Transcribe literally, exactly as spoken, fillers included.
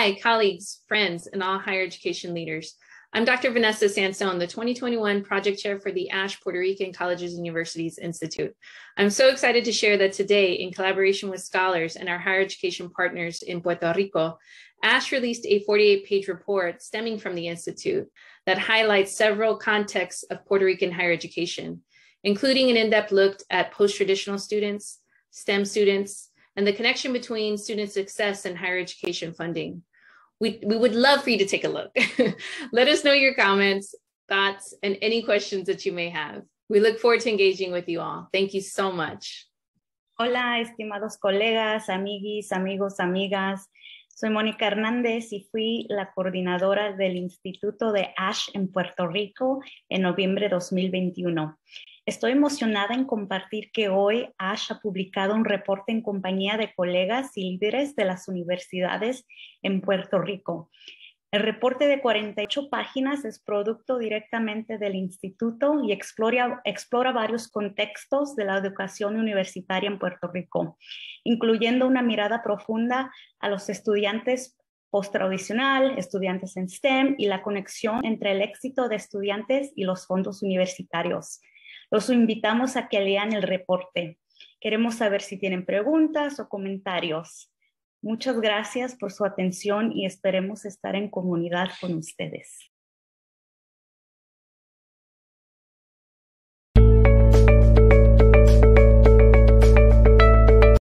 Hi, colleagues, friends, and all higher education leaders. I'm Doctor Vanessa Sansone, the twenty twenty-one Project Chair for the ASH Puerto Rican Colleges and Universities Institute. I'm so excited to share that today, in collaboration with scholars and our higher education partners in Puerto Rico, ASH released a forty-eight page report stemming from the Institute that highlights several contexts of Puerto Rican higher education, including an in-depth look at post-traditional students, STEM students, and the connection between student success and higher education funding. We, we would love for you to take a look. Let us know your comments, thoughts, and any questions that you may have. We look forward to engaging with you all. Thank you so much. Hola, estimados colegas, amiguis, amigos, amigas. Soy Mónica Hernández y fui la coordinadora del Instituto de ASH en Puerto Rico en noviembre de dos mil veintiuno. Estoy emocionada en compartir que hoy ASH ha publicado un reporte en compañía de colegas y líderes de las universidades en Puerto Rico. El reporte de cuarenta y ocho páginas es producto directamente del instituto y explora, explora varios contextos de la educación universitaria en Puerto Rico, incluyendo una mirada profunda a los estudiantes post-tradicional, estudiantes en STEM y la conexión entre el éxito de estudiantes y los fondos universitarios. Los invitamos a que lean el reporte. Queremos saber si tienen preguntas o comentarios. Muchas gracias por su atención y esperemos estar en comunidad con ustedes.